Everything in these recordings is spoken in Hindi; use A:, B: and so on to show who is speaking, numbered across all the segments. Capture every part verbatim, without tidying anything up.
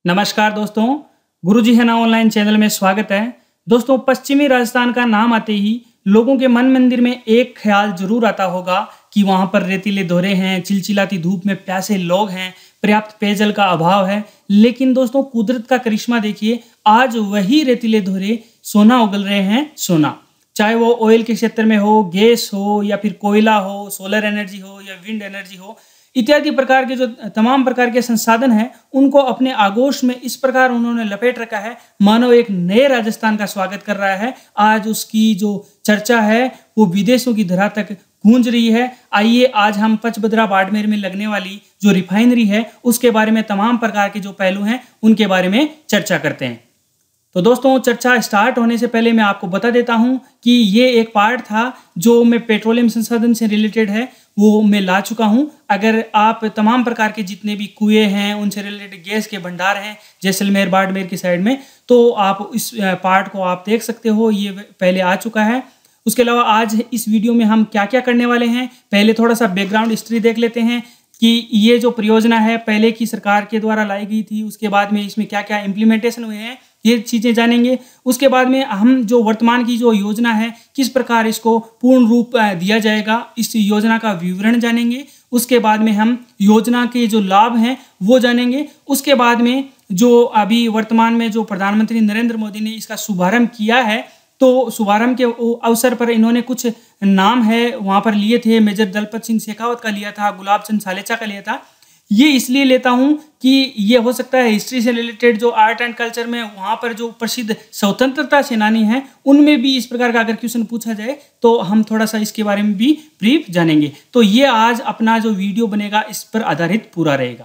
A: नमस्कार दोस्तों, गुरुजी है ना ऑनलाइन चैनल में स्वागत है। दोस्तों, पश्चिमी राजस्थान का नाम आते ही लोगों के मन मंदिर में एक ख्याल जरूर आता होगा कि वहाँ पर रेतीले दौरे हैं, चिलचिलाती धूप में प्यासे लोग हैं, पर्याप्त पेयजल का अभाव है। लेकिन दोस्तों, कुदरत का करिश्मा देखिए, आज वही रेतीले दौरे सोना उगल रहे हैं। सोना, चाहे वो ऑयल के क्षेत्र में हो, गैस हो, या फिर कोयला हो, सोलर एनर्जी हो, या विंड एनर्जी हो, इत्यादि प्रकार के जो तमाम प्रकार के संसाधन हैं, उनको अपने आगोश में इस प्रकार उन्होंने लपेट रखा है, मानो एक नए राजस्थान का स्वागत कर रहा है। आज उसकी जो चर्चा है वो विदेशों की धरा तक गूंज रही है। आइए आज हम पचबदरा बाड़मेर में लगने वाली जो रिफाइनरी है उसके बारे में, तमाम प्रकार के जो पहलू हैं उनके बारे में चर्चा करते हैं। तो दोस्तों, चर्चा स्टार्ट होने से पहले मैं आपको बता देता हूं कि ये एक पार्ट था जो मैं पेट्रोलियम संसाधन से रिलेटेड है, वो मैं ला चुका हूं। अगर आप तमाम प्रकार के जितने भी कुएं हैं, उनसे रिलेटेड गैस के भंडार हैं जैसलमेर बाड़मेर की साइड में, तो आप इस पार्ट को आप देख सकते हो, ये पहले आ चुका है। उसके अलावा आज इस वीडियो में हम क्या क्या करने वाले हैं, पहले थोड़ा सा बैकग्राउंड हिस्ट्री देख लेते हैं कि ये जो परियोजना है पहले की सरकार के द्वारा लाई गई थी, उसके बाद में इसमें क्या क्या इम्प्लीमेंटेशन हुए हैं, ये चीज़ें जानेंगे। उसके बाद में हम जो वर्तमान की जो योजना है, किस प्रकार इसको पूर्ण रूप दिया जाएगा, इस योजना का विवरण जानेंगे। उसके बाद में हम योजना के जो लाभ हैं वो जानेंगे। उसके बाद में जो अभी वर्तमान में जो प्रधानमंत्री नरेंद्र मोदी ने इसका शुभारंभ किया है, तो शुभारंभ के अवसर पर इन्होंने कुछ नाम है वहाँ पर लिए थे। मेजर दलपत सिंह शेखावत का लिया था, गुलाब चंद सालेचा का लिया था। ये इसलिए लेता हूँ कि ये हो सकता है हिस्ट्री से रिलेटेड जो आर्ट एंड कल्चर में वहाँ पर जो प्रसिद्ध स्वतंत्रता सेनानी हैं उनमें भी इस प्रकार का अगर क्वेश्चन पूछा जाए तो हम थोड़ा सा इसके बारे में भी ब्रीफ जानेंगे। तो ये आज अपना जो वीडियो बनेगा इस पर आधारित पूरा रहेगा।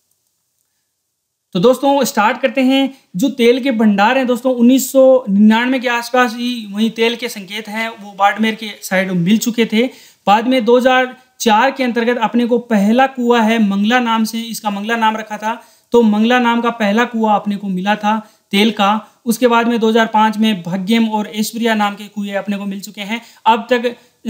A: तो दोस्तों, स्टार्ट करते हैं। जो तेल के भंडार हैं दोस्तों, उन्नीस सौ निन्यानवे के आसपास ही वही तेल के संकेत हैं वो बाड़मेर के साइड मिल चुके थे। बाद में दो हज़ार चार के अंतर्गत अपने को पहला कुआं है मंगला नाम से, इसका मंगला नाम रखा था, तो मंगला नाम का पहला कुआं अपने को मिला था तेल का। उसके बाद में दो हज़ार पाँच में भाग्यम और ऐश्वर्या नाम के कुएं अपने को मिल चुके हैं। अब तक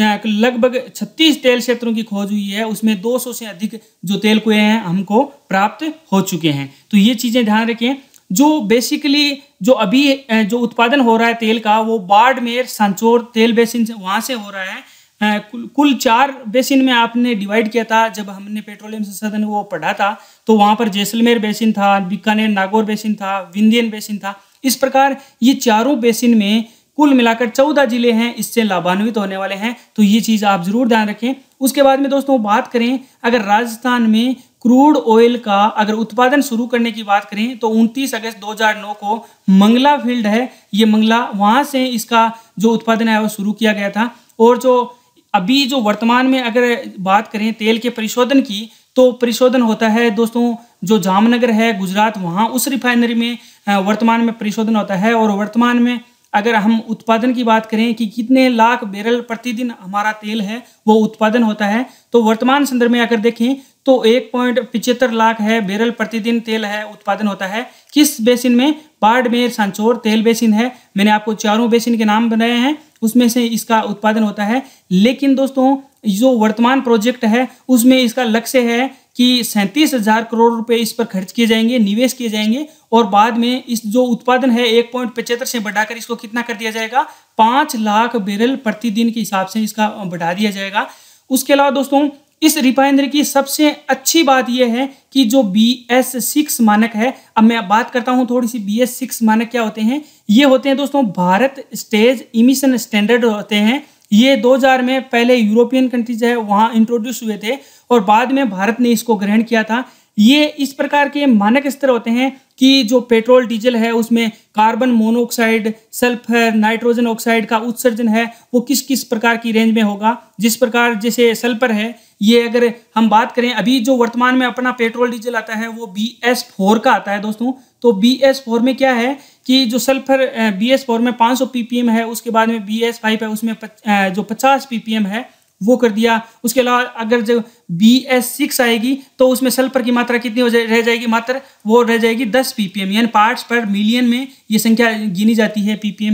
A: लगभग छत्तीस तेल क्षेत्रों की खोज हुई है, उसमें दो सौ से अधिक जो तेल कुएं हैं हमको प्राप्त हो चुके हैं। तो ये चीज़ें ध्यान रखें। जो बेसिकली जो अभी जो उत्पादन हो रहा है तेल का, वो बाड़मेर सांचौर तेल बेसिन से वहाँ से हो रहा है। कुल कुल चार बेसिन में आपने डिवाइड किया था जब हमने पेट्रोलियम संसाधन वो पढ़ा था, तो वहाँ पर जैसलमेर बेसिन था, बीकानेर नागौर बेसिन था, विंध्यन बेसिन था। इस प्रकार ये चारों बेसिन में कुल मिलाकर चौदह जिले हैं इससे लाभान्वित होने वाले हैं। तो ये चीज़ आप जरूर ध्यान रखें। उसके बाद में दोस्तों बात करें, अगर राजस्थान में क्रूड ऑयल का अगर उत्पादन शुरू करने की बात करें तो उनतीस अगस्त दो हज़ार नौ को मंगला फील्ड है, ये मंगला, वहाँ से इसका जो उत्पादन है वो शुरू किया गया था। और जो अभी जो वर्तमान में अगर बात करें तेल के परिशोधन की, तो परिशोधन होता है दोस्तों जो जामनगर है गुजरात, वहाँ उस रिफाइनरी में वर्तमान में परिशोधन होता है। और वर्तमान में अगर हम उत्पादन की बात करें कि कितने लाख बैरल प्रतिदिन हमारा तेल है वो उत्पादन होता है, तो वर्तमान संदर्भ में अगर देखें तो एक पॉइंट पिचहत्तर लाख है बैरल प्रतिदिन तेल है उत्पादन होता है। किस बेसिन में? बाड़मेर सांचौर तेल बेसिन है। मैंने आपको चारों बेसिन के नाम बनाए हैं, उसमें से इसका उत्पादन होता है। लेकिन दोस्तों, जो वर्तमान प्रोजेक्ट है उसमें इसका लक्ष्य है कि सैंतीस हजार करोड़ रुपए इस पर खर्च किए जाएंगे, निवेश किए जाएंगे, और बाद में इस जो उत्पादन है एक पॉइंट पचहत्तर से बढ़ाकर इसको कितना कर दिया जाएगा, पाँच लाख बैरल प्रतिदिन के हिसाब से इसका बढ़ा दिया जाएगा। उसके अलावा दोस्तों, इस रिफाइनरी की सबसे अच्छी बात यह है कि जो बी एस सिक्स मानक है, अब मैं बात करता हूं थोड़ी सी बी एस सिक्स मानक क्या होते हैं। ये होते हैं दोस्तों भारत स्टेज इमिशन स्टैंडर्ड होते हैं। ये दो हज़ार में पहले यूरोपियन कंट्रीज है वहाँ इंट्रोड्यूस हुए थे और बाद में भारत ने इसको ग्रहण किया था। ये इस प्रकार के मानक स्तर होते हैं कि जो पेट्रोल डीजल है उसमें carbon monoxide, sulphur, nitrogen oxide का उत्सर्जन है वो किस किस प्रकार की रेंज में होगा। जिस प्रकार जैसे सल्फर है, ये अगर हम बात करें अभी जो वर्तमान में अपना पेट्रोल डीजल आता है वो बी एस फोर का आता है दोस्तों। तो बी एस फोर में क्या है कि जो सल्फर बी एस फोर में पाँच सौ पी पी एम है, उसके बाद में बी एस फाइव है उसमें जो पचास पी पी एम है वो कर दिया। उसके अलावा अगर जो बी एस सिक्स आएगी तो उसमें सल्फर की मात्रा कितनी हो जाए रह जाएगी, मात्र वो रह जाएगी दस पी पी एम, यानी पार्ट्स पर मिलियन में ये संख्या गिनी जाती है पी पी एम की।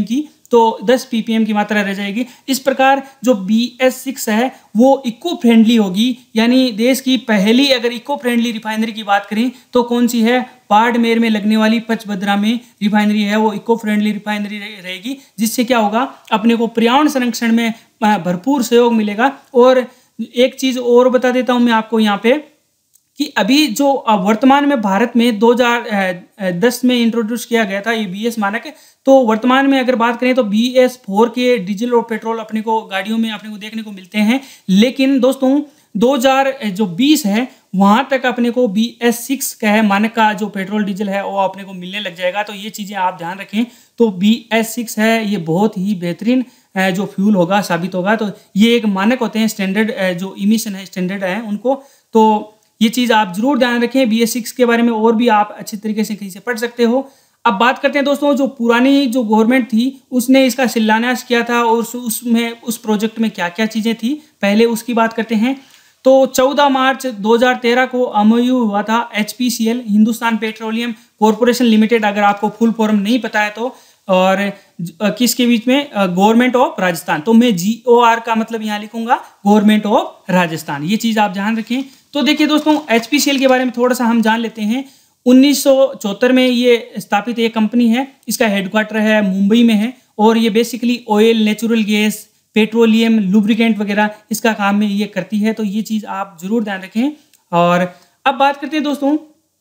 A: तो दस पीपीएम की मात्रा रह जाएगी। इस प्रकार जो बी एस सिक्स है वो इको फ्रेंडली होगी, यानी देश की पहली अगर इको फ्रेंडली रिफाइनरी की बात करें तो कौन सी है, बाड़मेर में लगने वाली पचभद्रा में रिफाइनरी है वो इको फ्रेंडली रिफाइनरी रहेगी, जिससे क्या होगा, अपने को पर्यावरण संरक्षण में भरपूर सहयोग मिलेगा। और एक चीज़ और बता देता हूँ मैं आपको यहाँ पे कि अभी जो वर्तमान में भारत में दो हज़ार दस में इंट्रोड्यूस किया गया था ये बी एस मानक, तो वर्तमान में अगर बात करें तो बी एस फोर के डीजल और पेट्रोल अपने को गाड़ियों में अपने को देखने को मिलते हैं। लेकिन दोस्तों दो हज़ार बीस है वहाँ तक अपने को बी एस सिक्स का है मानक का जो पेट्रोल डीजल है वो अपने को मिलने लग जाएगा। तो ये चीज़ें आप ध्यान रखें। तो बी एस सिक्स है ये बहुत ही बेहतरीन जो फ्यूल होगा साबित होगा। तो ये एक मानक होते हैं, स्टैंडर्ड जो इमिशन है स्टैंडर्ड है उनको, तो ये चीज़ आप जरूर ध्यान रखें। बी एस सिक्स के बारे में और भी आप अच्छी तरीके से कहीं से पढ़ सकते हो। अब बात करते हैं दोस्तों, जो पुरानी जो गवर्नमेंट थी उसने इसका शिलान्यास किया था और उसमें उस प्रोजेक्ट में क्या क्या चीज़ें थी पहले उसकी बात करते हैं। तो चौदह मार्च दो हज़ार तेरह को एमओयू हुआ था H P C L Hindustan petroleum corporation limited, अगर आपको फुल फॉर्म नहीं पता है तो, और किसके बीच में, गवर्नमेंट ऑफ राजस्थान। तो मैं जी ओ आर का मतलब यहाँ लिखूंगा गवर्नमेंट ऑफ राजस्थान, ये चीज़ आप ध्यान रखें। तो देखिए दोस्तों एच पी सी एल के बारे में थोड़ा सा हम जान लेते हैं। उन्नीस सौ चौहत्तर में ये स्थापित एक कंपनी है, इसका हेडक्वार्टर है मुंबई में है और ये basically oil, natural gas, petroleum, lubricant वगैरह इसका काम में ये करती है। तो ये चीज़ आप जरूर ध्यान रखें। और अब बात करते हैं दोस्तों,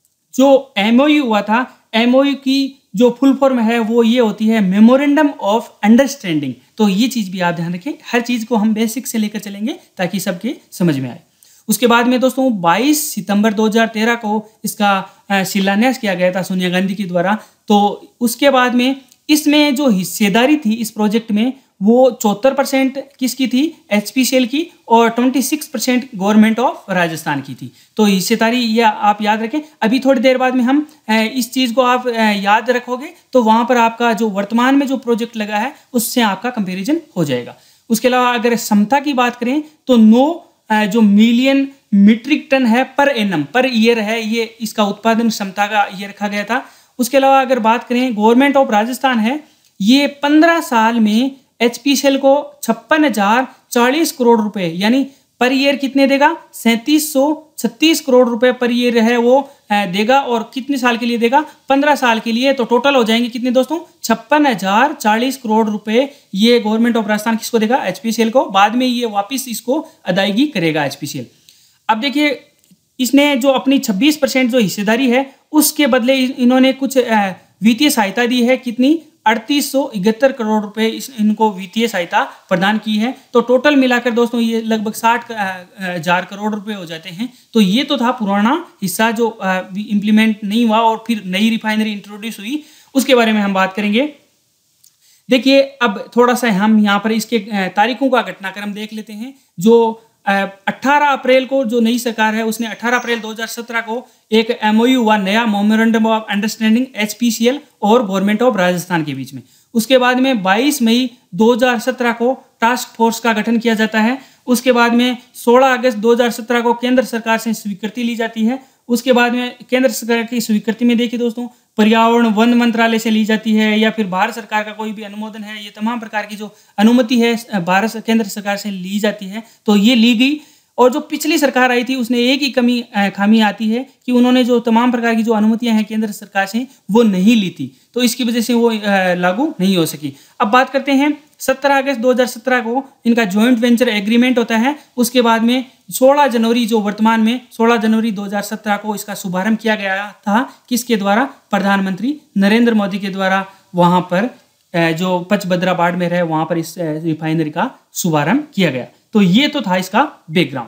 A: जो एमओयू हुआ था, एमओयू की जो फुल फॉर्म है वो ये होती है मेमोरेंडम ऑफ अंडरस्टैंडिंग। तो ये चीज़ भी आप ध्यान रखें, हर चीज़ को हम बेसिक से लेकर चलेंगे ताकि सबके समझ में आए। उसके बाद में दोस्तों बाईस सितंबर दो हज़ार तेरह को इसका शिलान्यास किया गया था सोनिया गांधी के द्वारा। तो उसके बाद में इसमें जो हिस्सेदारी थी इस प्रोजेक्ट में वो चौहत्तर परसेंट किसकी थी, एच पी सी एल की, और छब्बीस परसेंट गवर्नमेंट ऑफ राजस्थान की थी। तो हिस्सेदारी ये आप याद रखें। अभी थोड़ी देर बाद में हम इस चीज़ को आप याद रखोगे तो वहाँ पर आपका जो वर्तमान में जो प्रोजेक्ट लगा है उससे आपका कंपेरिजन हो जाएगा। उसके अलावा अगर क्षमता की बात करें तो नौ जो मिलियन मीट्रिक टन है पर एनम पर ईयर है, ये इसका उत्पादन क्षमता का ये रखा गया था। उसके अलावा अगर बात करें गवर्नमेंट ऑफ राजस्थान है, ये पंद्रह साल में एच पी सी एल को छप्पन हजार चालीस करोड़ रुपए यानी पर ईयर कितने देगा, सैंतीस सौ छत्तीस करोड़ रुपए पर ईयर है वो देगा। और कितने साल के लिए देगा, पंद्रह साल के लिए। तो टोटल हो जाएंगे कितने दोस्तों, छप्पन हजार चालीस करोड़ रुपए ये गवर्नमेंट ऑफ राजस्थान किसको देगा, एच पी सी एल को। बाद में ये वापस इसको अदायगी करेगा एच पी सी एल। अब देखिए इसने जो अपनी छब्बीस परसेंट जो हिस्सेदारी है उसके बदले इन्होंने कुछ वित्तीय सहायता दी है, कितनी, अड़तीस सौ इकहत्तर करोड़ रुपए इस इनको वित्तीय सहायता प्रदान की है। तो टोटल मिलाकर दोस्तों ये लगभग साठ हजार करोड़ रुपए हो जाते हैं। तो ये तो था पुराना हिस्सा जो इम्प्लीमेंट नहीं हुआ और फिर नई रिफाइनरी इंट्रोड्यूस हुई, उसके बारे में हम बात करेंगे। देखिए अब थोड़ा सा हम यहाँ पर इसके तारीखों का घटनाक्रम देख लेते हैं। जो अठारह अप्रैल को जो नई सरकार है उसने अठारह अप्रैल दो हज़ार सत्रह को एक एमओयू हुआ, नया memorandum of understanding H P C L और गवर्नमेंट ऑफ राजस्थान के बीच में। उसके बाद में बाईस मई दो हज़ार सत्रह को टास्क फोर्स का गठन किया जाता है। उसके बाद में सोलह अगस्त दो हज़ार सत्रह को केंद्र सरकार से स्वीकृति ली जाती है। उसके बाद में केंद्र सरकार की स्वीकृति में देखिए दोस्तों पर्यावरण वन मंत्रालय से ली जाती है या फिर भारत सरकार का कोई भी अनुमोदन है, ये तमाम प्रकार की जो अनुमति है भारत केंद्र सरकार से ली जाती है। तो ये ली गई। और जो पिछली सरकार आई थी उसने एक ही कमी खामी आती है कि उन्होंने जो तमाम प्रकार की जो अनुमतियां हैं केंद्र सरकार से वो नहीं ली थी, तो इसकी वजह से वो लागू नहीं हो सकी। अब बात करते हैं सत्रह अगस्त दो हज़ार सत्रह को इनका जॉइंट वेंचर एग्रीमेंट होता है। उसके बाद में सोलह जनवरी जो वर्तमान में सोलह जनवरी दो हज़ार सत्रह को इसका शुभारंभ किया गया था, किसके द्वारा, प्रधानमंत्री नरेंद्र मोदी के द्वारा। वहाँ पर जो पचभद्रा बाड़मेर है वहाँ पर इस रिफाइनरी का शुभारंभ किया गया। तो ये तो था इसका बैकग्राउंड।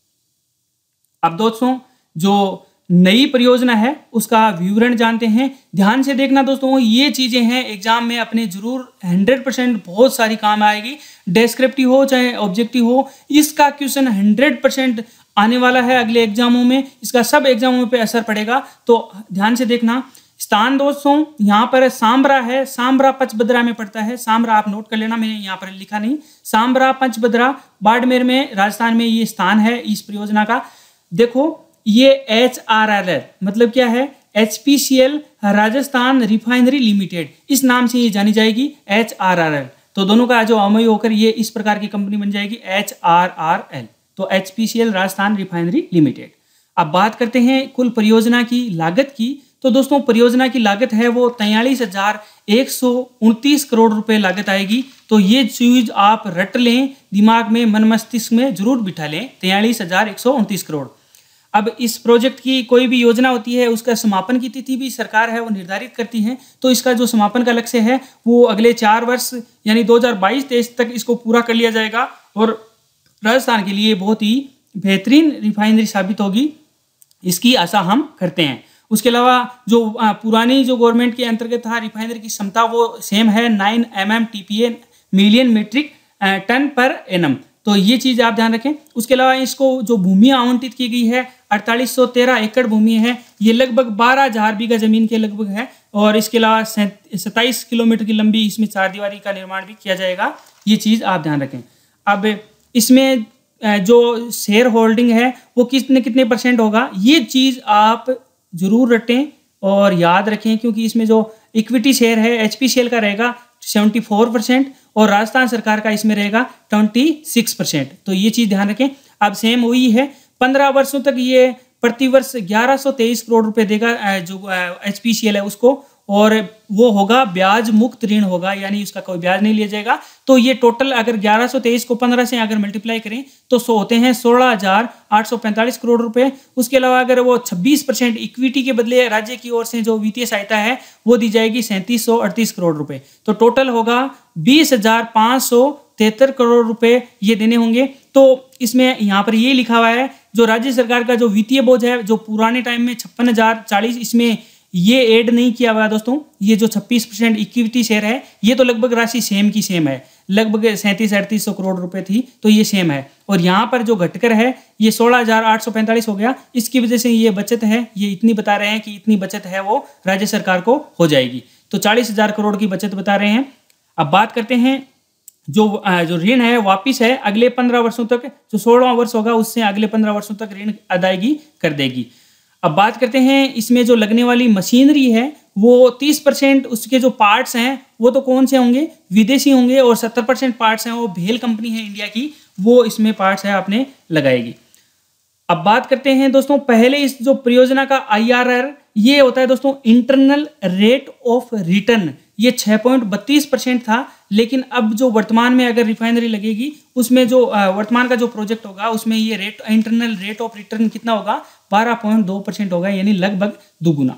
A: अब दोस्तों जो नई परियोजना है उसका विवरण जानते हैं। ध्यान से देखना दोस्तों, ये चीजें हैं एग्जाम में अपने जरूर हंड्रेड परसेंट बहुत सारी काम आएगी। डेस्क्रिप्टिव हो चाहे ऑब्जेक्टिव हो, इसका क्वेश्चन हंड्रेड परसेंट आने वाला है अगले एग्जामों में, इसका सब एग्जामों पे असर पड़ेगा। तो ध्यान से देखना। स्थान दोस्तों यहाँ पर सांब्रा है, सांब्रा पचभद्रा में पड़ता है। सांब्रा आप नोट कर लेना, मैंने यहाँ पर लिखा नहीं। सांब्रा पचभद्रा बाड़मेर में राजस्थान में ये स्थान है इस परियोजना का। देखो ये एच आर आर एल मतलब क्या है, H P C L Rajasthan refinery limited, इस नाम से ये जानी जाएगी एच आर आर एल। तो दोनों का जो अमय होकर ये इस प्रकार की कंपनी बन जाएगी एच आर आर एल, तो H P C L Rajasthan refinery limited. अब बात करते हैं कुल परियोजना की लागत की। तो दोस्तों परियोजना की लागत है वो तैंतालीस हजार एक सौ उनतीस करोड़ रुपए लागत आएगी। तो ये चीज आप रट लें, दिमाग में, मन मस्तिष्क में जरूर बिठा लें, तैंतालीस हजार एक सौ उनतीस करोड़। अब इस प्रोजेक्ट की कोई भी योजना होती है उसका समापन की तिथि भी सरकार है वो निर्धारित करती है। तो इसका जो समापन का लक्ष्य है वो अगले चार वर्ष यानी दो हज़ार बाईस तेईस तक इसको पूरा कर लिया जाएगा और राजस्थान के लिए बहुत ही बेहतरीन रिफाइनरी साबित होगी, इसकी आशा हम करते हैं। उसके अलावा जो पुरानी जो गवर्नमेंट के अंतर्गत था रिफाइनरी की क्षमता वो सेम है nine M M T P A million metric tonne per annum. तो ये चीज़ आप ध्यान रखें। उसके अलावा इसको जो भूमि आवंटित की गई है अड़तालीस सौ तेरह एकड़ भूमि है, ये लगभग बारह हजार बीघा जमीन के लगभग है। और इसके अलावा सत्ताईस किलोमीटर की लंबी इसमें चार दीवारी का निर्माण भी किया जाएगा, ये चीज़ आप ध्यान रखें। अब इसमें जो शेयर होल्डिंग है वो कितने कितने परसेंट होगा, ये चीज़ आप जरूर रटें और याद रखें, क्योंकि इसमें जो इक्विटी शेयर है एच पी सी एल का रहेगा चौहत्तर परसेंट और राजस्थान सरकार का इसमें रहेगा छब्बीस परसेंट। तो ये चीज़ ध्यान रखें। अब सेम वही है, पंद्रह वर्षों तक ये प्रति वर्ष ग्यारह सौ तेईस करोड़ रुपए देगा जो एच पी सी एल है उसको, और वो होगा ब्याज मुक्त ऋण होगा, यानी उसका कोई ब्याज नहीं लिया जाएगा। तो ये टोटल अगर ग्यारह सौ तेईस को पंद्रह से अगर मल्टीप्लाई करें तो सो होते हैं सोलह हजार आठ सौ पैंतालीस करोड़ रुपए। उसके अलावा अगर वो छब्बीस परसेंट इक्विटी के बदले राज्य की ओर से जो वित्तीय सहायता है वो दी जाएगी सैंतीस सौ अड़तीस करोड़ रुपए। तो टोटल होगा बीस हजार पाँच सौ तिहत्तर करोड़ रुपए ये देने होंगे। तो इसमें यहाँ पर ये लिखा हुआ है जो राज्य सरकार का जो वित्तीय बोझ है जो पुराने टाइम में छप्पन हजार चालीस, इसमें ये ऐड नहीं किया हुआ दोस्तों। ये जो छब्बीस परसेंट इक्विटी शेयर है ये तो लगभग राशि सेम की सेम है, लगभग सैंतीस अड़तीस सौ करोड़ रुपए थी, तो ये सेम है। और यहाँ पर जो घटकर है ये सोलह हजार आठ सौ पैंतालीस हो गया, इसकी वजह से ये बचत है, ये इतनी बता रहे हैं कि इतनी बचत है वो राज्य सरकार को हो जाएगी। तो चालीस हजार करोड़ की बचत बता रहे हैं। अब बात करते हैं जो जो ऋण है वापिस है अगले पंद्रह वर्षों तक, जो सोलहवां वर्ष होगा उससे अगले पंद्रह वर्षों तक ऋण अदायगी कर देगी। अब बात करते हैं इसमें जो लगने वाली मशीनरी है वो तीस परसेंट उसके जो पार्ट्स हैं वो तो कौन से होंगे, विदेशी होंगे, और सत्तर परसेंट पार्ट्स हैं वो भेल कंपनी है इंडिया की, वो इसमें पार्ट्स है आपने लगाएगी। अब बात करते हैं दोस्तों पहले इस जो परियोजना का आई आर आर ये होता है दोस्तों इंटरनल रेट ऑफ रिटर्न, ये छः पॉइंट बत्तीस परसेंट था, लेकिन अब जो वर्तमान में अगर रिफाइनरी लगेगी उसमें जो वर्तमान का जो प्रोजेक्ट होगा उसमें ये rate internal rate of return कितना होगा, बारह पॉइंट दो परसेंट होगा, यानी लगभग दुगुना।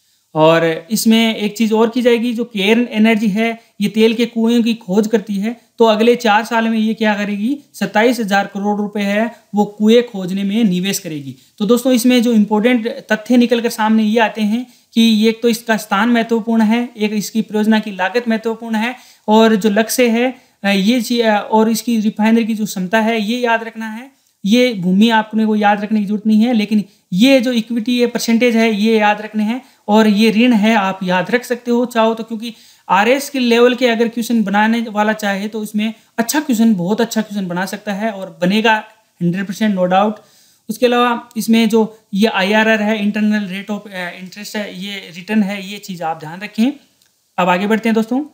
A: और इसमें एक चीज़ और की जाएगी, जो केयर्न एनर्जी है ये तेल के कुएं की खोज करती है, तो अगले चार साल में ये क्या करेगी, सत्ताईस हजार करोड़ रुपए है वो कुएं खोजने में निवेश करेगी। तो दोस्तों इसमें जो इम्पोर्टेंट तथ्य निकल कर सामने ये आते हैं कि एक तो इसका स्थान महत्वपूर्ण है, एक इसकी परियोजना की लागत महत्वपूर्ण है, और जो लक्ष्य है ये और इसकी रिफाइनरी की जो क्षमता है ये याद रखना है। ये भूमि आपने को याद रखने की जरूरत नहीं है, लेकिन ये जो इक्विटी ये परसेंटेज है ये याद रखने हैं, और ये ऋण है आप याद रख सकते हो चाहो तो, क्योंकि आर एस के लेवल के अगर क्वेश्चन बनाने वाला चाहे तो इसमें अच्छा क्वेश्चन, बहुत अच्छा क्वेश्चन बना सकता है और बनेगा हंड्रेड परसेंट नो डाउट। उसके अलावा इसमें जो ये आई आर आर है इंटरनल रेट ऑफ इंटरेस्ट है, ये रिटर्न है, ये चीज़ आप ध्यान रखें। अब आगे बढ़ते हैं दोस्तों।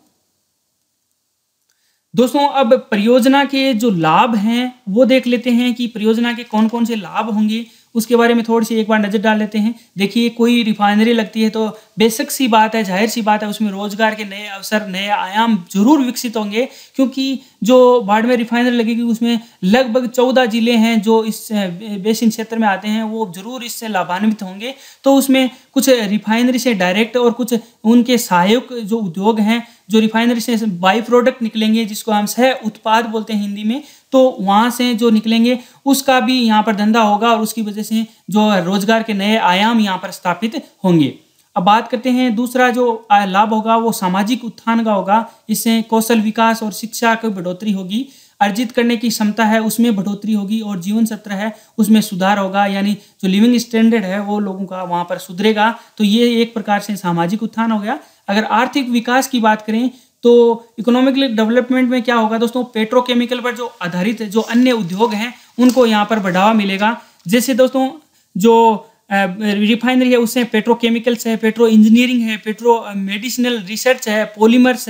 A: दोस्तों अब परियोजना के जो लाभ हैं वो देख लेते हैं कि परियोजना के कौन कौन से लाभ होंगे, उसके बारे में थोड़ी सी एक बार नज़र डाल लेते हैं। देखिए कोई रिफाइनरी लगती है तो बेसिक सी बात है, जाहिर सी बात है, उसमें रोजगार के नए अवसर, नए आयाम जरूर विकसित होंगे, क्योंकि जो बाड़मेर रिफाइनरी लगेगी उसमें लगभग चौदह जिले हैं जो इस बेसिन क्षेत्र में आते हैं, वो जरूर इससे लाभान्वित होंगे। तो उसमें कुछ रिफाइनरी से डायरेक्ट और कुछ उनके सहायक जो उद्योग हैं, जो रिफाइनरी से बाई प्रोडक्ट निकलेंगे जिसको हम सह उत्पाद बोलते हैं हिंदी में, तो वहाँ से जो निकलेंगे उसका भी यहाँ पर धंधा होगा और उसकी वजह से जो रोजगार के नए आयाम यहाँ पर स्थापित होंगे। अब बात करते हैं दूसरा जो लाभ होगा वो सामाजिक उत्थान का होगा। इससे कौशल विकास और शिक्षा की बढ़ोतरी होगी, अर्जित करने की क्षमता है उसमें बढ़ोतरी होगी, और जीवन सत्र है उसमें सुधार होगा, यानी जो लिविंग स्टैंडर्ड है वो लोगों का वहाँ पर सुधरेगा। तो ये एक प्रकार से सामाजिक उत्थान हो गया। अगर आर्थिक विकास की बात करें तो इकोनॉमिक डेवलपमेंट में क्या होगा दोस्तों, पेट्रोकेमिकल पर जो आधारित जो अन्य उद्योग हैं उनको यहाँ पर बढ़ावा मिलेगा। जैसे दोस्तों जो रिफाइनरी है उससे पेट्रोकेमिकल्स है, पेट्रो इंजीनियरिंग है, पेट्रो मेडिसिनल रिसर्च है, पॉलीमर्स है,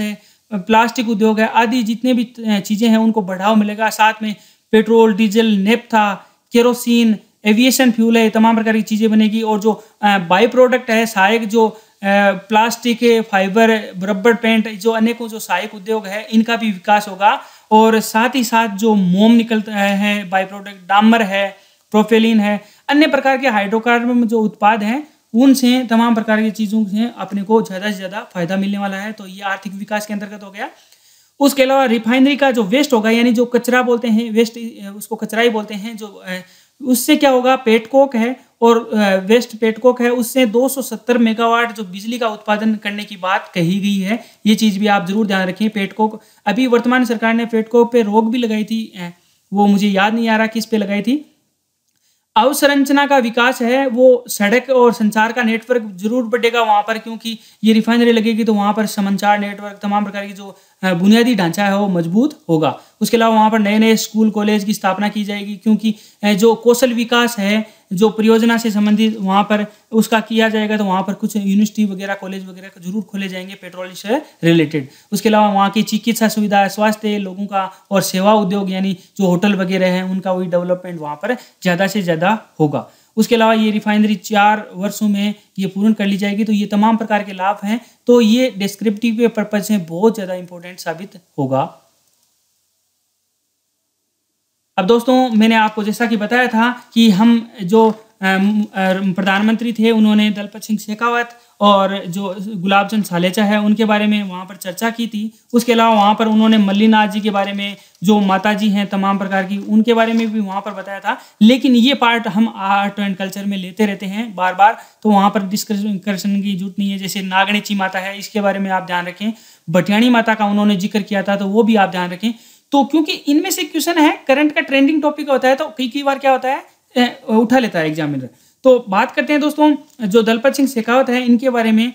A: प्लास्टिक उद्योग है आदि जितने भी चीज़ें हैं उनको बढ़ावा मिलेगा। साथ में petrol, diesel, naphtha, kerosene, aviation fuel है, तमाम प्रकार की चीज़ें बनेगी। और जो बाई प्रोडक्ट है, सहायक जो प्लास्टिक, फाइबर, रबर, पेंट, जो अनेकों जो सहायक उद्योग है इनका भी विकास होगा। और साथ ही साथ जो मोम निकलता है बाई प्रोडक्ट, डामर है, प्रोपेलिन है, अन्य प्रकार के हाइड्रोकार्बन जो उत्पाद हैं उनसे तमाम प्रकार की चीज़ों से अपने को ज़्यादा से ज़्यादा फायदा मिलने वाला है। तो ये आर्थिक विकास के अंतर्गत हो गया। उसके अलावा रिफाइनरी का जो वेस्ट होगा, यानी जो कचरा बोलते हैं, वेस्ट उसको कचरा ही बोलते हैं, जो उससे क्या होगा, पेटकोक है और वेस्ट पेटकोक है, उससे दो सौ सत्तर मेगावाट जो बिजली का उत्पादन करने की बात कही गई है। ये चीज़ भी आप जरूर ध्यान रखें। पेटकोक, अभी वर्तमान सरकार ने पेटकोक पे रोक भी लगाई थी, वो मुझे याद नहीं आ रहा किस पे लगाई थी। अवसंरचना का विकास है, वो सड़क और संचार का नेटवर्क जरूर बढ़ेगा वहाँ पर, क्योंकि ये रिफाइनरी लगेगी तो वहाँ पर संचार नेटवर्क, तमाम प्रकार की जो बुनियादी ढांचा है वो मजबूत होगा। उसके अलावा वहाँ पर नए नए स्कूल कॉलेज की स्थापना की जाएगी, क्योंकि जो कौशल विकास है, जो परियोजना से संबंधित वहाँ पर उसका किया जाएगा, तो वहाँ पर कुछ यूनिवर्सिटी वगैरह, कॉलेज वगैरह जरूर खोले जाएंगे पेट्रोल से रिलेटेड। उसके अलावा वहाँ की चिकित्सा सुविधा, स्वास्थ्य, लोगों का और सेवा उद्योग, यानी जो होटल वगैरह हैं उनका वही डेवलपमेंट वहाँ पर ज़्यादा से ज़्यादा होगा। उसके अलावा ये रिफाइनरी चार वर्षों में ये पूर्ण कर ली जाएगी। तो ये तमाम प्रकार के लाभ हैं। तो ये डिस्क्रिप्टिव के पर्पज से बहुत ज़्यादा इंपॉर्टेंट साबित होगा। अब दोस्तों, मैंने आपको जैसा कि बताया था कि हम जो प्रधानमंत्री थे उन्होंने दलपत सिंह शेखावत और जो गुलाब चंद सालेचा है उनके बारे में वहाँ पर चर्चा की थी। उसके अलावा वहाँ पर उन्होंने मल्लीनाथ जी के बारे में, जो माता जी हैं तमाम प्रकार की, उनके बारे में भी वहाँ पर बताया था। लेकिन ये पार्ट हम आर्ट एंड कल्चर में लेते रहते हैं बार बार, तो वहाँ पर डिस्कशन की जरूरत नहीं है। जैसे नागणीची माता है, इसके बारे में आप ध्यान रखें। भटियाणी माता का उन्होंने जिक्र किया था, तो वो भी आप ध्यान रखें। तो क्योंकि इनमें से क्वेश्चन है, करंट का ट्रेंडिंग टॉपिक होता है, तो कई कई बार क्या होता है, उठा लेता है एग्जामिनर। तो बात करते हैं दोस्तों, जो दलपत सिंह शेखावत है इनके बारे में।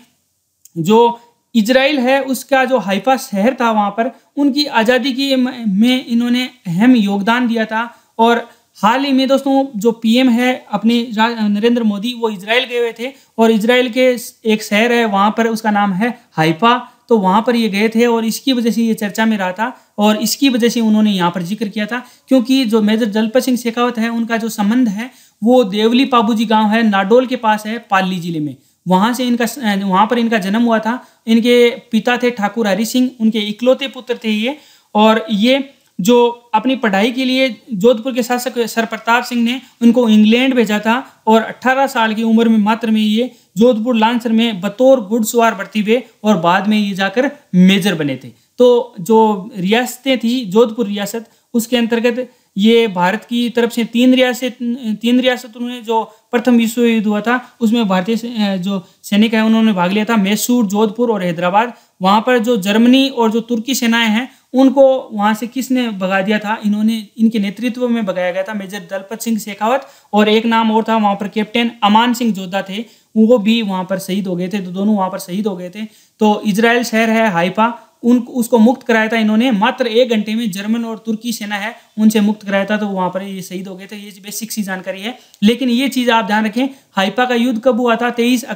A: जो इजराइल है उसका जो हाइफा शहर था, वहाँ पर उनकी आज़ादी की में इन्होंने अहम योगदान दिया था। और हाल ही में दोस्तों जो पीएम है अपने नरेंद्र मोदी, वो इजराइल गए हुए थे और इजराइल के एक शहर है वहाँ पर, उसका नाम है हाइफा। तो वहाँ पर ये गए थे और इसकी वजह से ये चर्चा में रहा था और इसकी वजह से उन्होंने यहाँ पर जिक्र किया था, क्योंकि जो मेजर दलपत सिंह शेखावत है उनका जो संबंध है वो देवली पाबूजी गांव है, नाडोल के पास है, पाली जिले में। वहाँ से इनका वहाँ पर इनका जन्म हुआ था। इनके पिता थे ठाकुर हरि सिंह, उनके इकलौते पुत्र थे ये। और ये जो अपनी पढ़ाई के लिए जोधपुर के शासक सर प्रताप सिंह ने उनको इंग्लैंड भेजा था और अठारह साल की उम्र में मात्र में ये जोधपुर लांसर में बतौर घुड़सवार भर्ती हुए और बाद में ये जाकर मेजर बने थे। तो जो रियासतें थी, जोधपुर रियासत, उसके अंतर्गत ये भारत की तरफ से तीन रियासत तीन रियासतों में जो प्रथम विश्व युद्ध हुआ था उसमें भारतीय जो सैनिक है उन्होंने भाग लिया था, मैसूर, जोधपुर और हैदराबाद। वहाँ पर जो जर्मनी और जो तुर्की सेनाएं हैं उनको वहाँ से किसने भगा दिया था, इन्होंने, इनके नेतृत्व में भगाया गया था, मेजर दलपत सिंह शेखावत। और एक नाम और था वहाँ पर, कैप्टन अमान सिंह जोधा थे, वो भी वहाँ पर शहीद हो गए थे। तो दोनों वहाँ पर शहीद हो गए थे। तो इजराइल शहर है हाइफा, उन उसको मुक्त कराया था इन्होंने, मात्र एक घंटे में जर्मन और तुर्की सेना है उनसे मुक्त कराया था। तो वहाँ पर ये शहीद हो गए थे। ये बेसिक सी जानकारी है। लेकिन ये चीज़ आप ध्यान रखें, हाइफा का युद्ध कब हुआ था? तेईस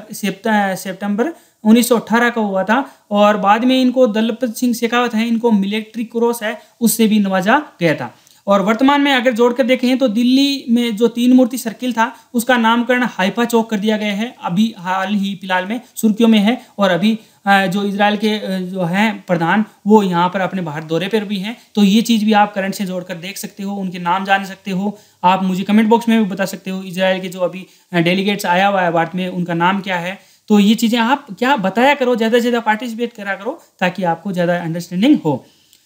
A: सितंबर उन्नीस सौ अठारह का हुआ था। और बाद में इनको दलपत सिंह शेखावत है, इनको मिलिट्री क्रॉस है उससे भी नवाजा गया था। और वर्तमान में अगर जोड़कर देखें तो दिल्ली में जो तीन मूर्ति सर्किल था उसका नामकरण हाइफा चौक कर दिया गया है। अभी हाल ही फिलहाल में सुर्खियों में है। और अभी जो इजराइल के जो हैं प्रधान वो यहाँ पर अपने भारत दौरे पर भी हैं। तो ये चीज़ भी आप करंट से जोड़कर देख सकते हो, उनके नाम जान सकते हो। आप मुझे कमेंट बॉक्स में भी बता सकते हो इजराइल के जो अभी डेलीगेट्स आया हुआ है भारत में, उनका नाम क्या है। तो ये चीज़ें आप क्या बताया करो, ज़्यादा से ज़्यादा पार्टिसिपेट करा करो ताकि आपको ज़्यादा अंडरस्टैंडिंग हो।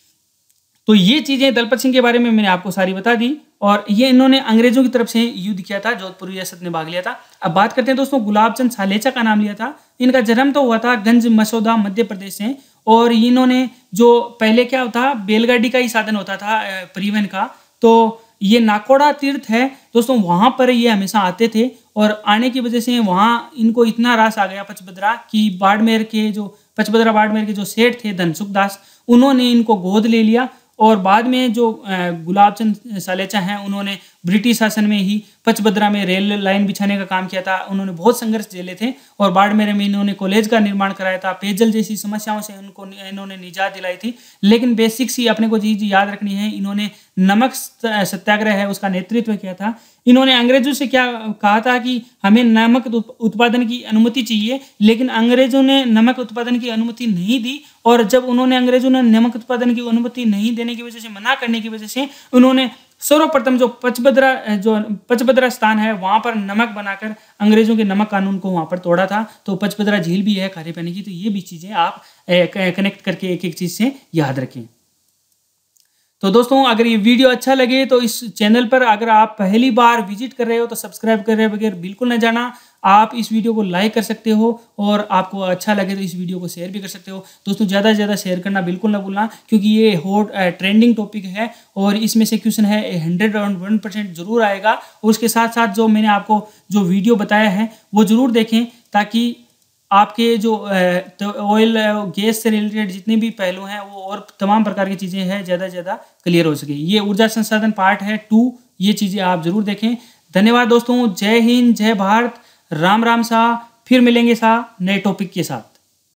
A: तो ये चीज़ें दलपत सिंह के बारे में मैंने आपको सारी बता दी। और ये इन्होंने अंग्रेजों की तरफ से युद्ध किया था, जोधपुर रियासत ने भाग लिया था। अब बात करते हैं दोस्तों, गुलाब चंद सालेचा का नाम लिया था। इनका जन्म तो हुआ था गंज मसौदा मध्य प्रदेश से। और इन्होंने जो पहले क्या होता, बैलगाड़ी का ही साधन होता था परिवहन का। तो ये नाकोड़ा तीर्थ है दोस्तों, वहाँ पर ये हमेशा आते थे। और आने की वजह से वहाँ इनको इतना रास आ गया पचभद्रा कि बाड़मेर के जो पचभद्रा बाड़मेर के जो सेठ थे धनसुख दास, उन्होंने इनको गोद ले लिया और बाद में जो गुलाब चंद सालेचा हैं उन्होंने ब्रिटिश शासन में ही पचबदरा में रेल लाइन बिछाने का काम किया था। उन्होंने बहुत संघर्ष झेले थे और बाड़मेर में इन्होंने कॉलेज का निर्माण कराया था। पेयजल जैसी समस्याओं से उनको इन्होंने निजात दिलाई थी। लेकिन बेसिक्स ही अपने को चीज़ याद रखनी है, इन्होंने नमक सत्याग्रह है उसका नेतृत्व किया था। इन्होंने अंग्रेजों से क्या कहा था कि हमें नमक उत्पादन की अनुमति चाहिए, लेकिन अंग्रेजों ने नमक उत्पादन की अनुमति नहीं दी। और जब उन्होंने अंग्रेजों ने नमक उत्पादन की अनुमति नहीं देने की वजह से, मना करने की वजह से, उन्होंने सर्वप्रथम जो पचबदरा जो पचबदरा स्थान है वहाँ पर नमक बनाकर अंग्रेजों के नमक कानून को वहाँ पर तोड़ा था। तो पचबदरा झील भी है खारे पानी की। तो ये भी चीज़ें आप कनेक्ट करके एक एक चीज़ से याद रखें। तो दोस्तों अगर ये वीडियो अच्छा लगे तो इस चैनल पर अगर आप पहली बार विजिट कर रहे हो तो सब्सक्राइब कर रहे बगैर बिल्कुल न जाना। आप इस वीडियो को लाइक कर सकते हो और आपको अच्छा लगे तो इस वीडियो को शेयर भी कर सकते हो। दोस्तों ज़्यादा से ज़्यादा शेयर करना बिल्कुल ना भूलना, क्योंकि ये हॉट ट्रेंडिंग टॉपिक है और इसमें से क्वेश्चन है हंड्रेड और वन परसेंट जरूर आएगा। और उसके साथ साथ जो मैंने आपको जो वीडियो बताया है वो ज़रूर देखें, ताकि आपके जो ऑयल गैस से रिलेटेड जितने भी पहलू हैं वो और तमाम प्रकार की चीज़ें हैं ज़्यादा से ज़्यादा क्लियर हो सके। ये ऊर्जा संसाधन पार्ट है टू, ये चीज़ें आप ज़रूर देखें। धन्यवाद दोस्तों। जय हिंद, जय भारत, राम राम सा। फिर मिलेंगे सा नए टॉपिक के साथ।